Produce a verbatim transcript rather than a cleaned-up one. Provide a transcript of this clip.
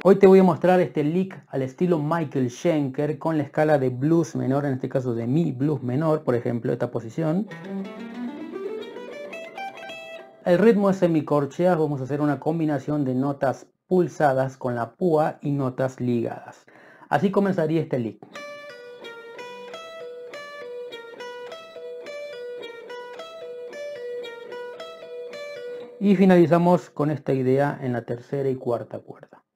Hoy te voy a mostrar este lick al estilo Michael Schenker con la escala de blues menor, en este caso de mi blues menor, por ejemplo, esta posición. El ritmo es semicorcheas, vamos a hacer una combinación de notas pulsadas con la púa y notas ligadas. Así comenzaría este lick. Y finalizamos con esta idea en la tercera y cuarta cuerda.